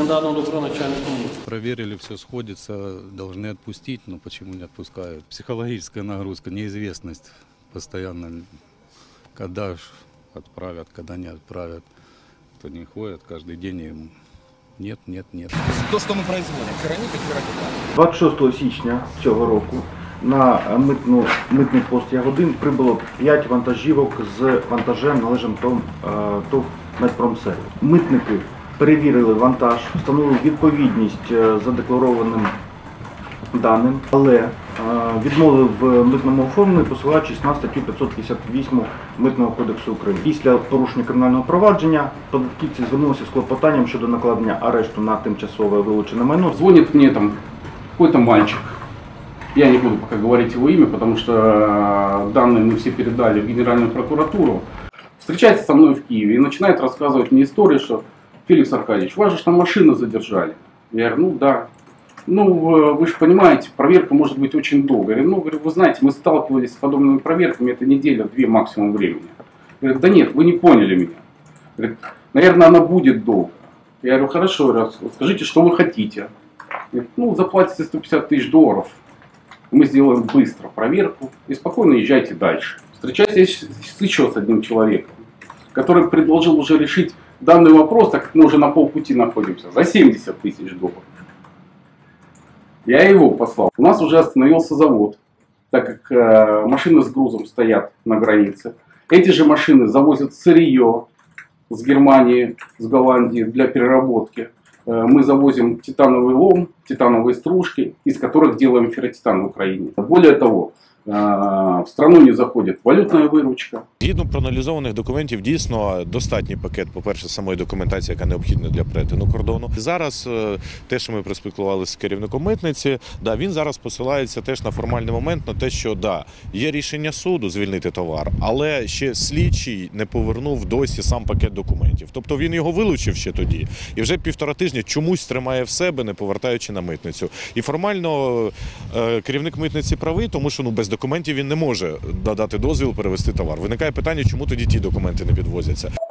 дано добро начальнику. Проверили, все сходится, должны отпустить, но почему не отпускают? Психологическая нагрузка, неизвестность постоянно, когда отправят, когда не отправят. Кто не ходит, каждый день им нет. То, что мы производим, кераміка, кераміка. 26 січня цього року на митний пост Ягодин прибуло 5 вантажівок з вантажем, належним ТОВ «Медпромсервіс». Митники перевірили вантаж, встановили відповідність задекларованим даним, але відмовили в митному оформленні, посилаючись на статтю 558 Митного кодексу України. Після порушення кримінального провадження податківці звернулися з клопотанням щодо накладення арешту на тимчасове вилучене майно. Звонит мне там какой-то мальчик. Я не буду пока говорить его имя, потому что данные мы все передали в Генеральную прокуратуру. Встречается со мной в Киеве и начинает рассказывать мне историю, что Феликс Аркадьевич, вас же там машину задержали. Я говорю, ну да. Ну, вы же понимаете, проверка может быть очень долгой. Ну, говорю, вы знаете, мы сталкивались с подобными проверками, это неделя-две максимум времени. Говорит, да нет, вы не поняли меня. Говорит, наверное, она будет долго. Я говорю, хорошо, скажите, что вы хотите. Говорит, ну, заплатите 150 тысяч долларов, мы сделаем быстро проверку и спокойно езжайте дальше. Встречаюсь еще с одним человеком, который предложил уже решить данный вопрос, так как мы уже на полпути находимся, за 70 тысяч долларов. Я его послал. У нас уже остановился завод, так как машины с грузом стоят на границе. Эти же машины завозят сырье с Германии, с Голландии для переработки. Мы завозим титановый лом, титановые стружки, из которых делаем ферротитан в Украине. Более того, в страну не заходит валютная виручка. Згідно проаналізованих документів, дійсно достатній пакет, по-перше, самої документації, яка необхідна для перетину кордону. Зараз те, що ми проспілкувалися з керівником митниці, він зараз посилається теж на формальний момент, на те, що є рішення суду звільнити товар, але ще слідчий не повернув досі сам пакет документів. Тобто він його вилучив ще тоді і вже 1,5 тижня чомусь тримає в себе, не повертаючи на митницю. І формально керівник митниці правий, тому що без документів він не може надати дозвіл перевезти товар. Виникає питання, чому тоді ті документи не підвозяться.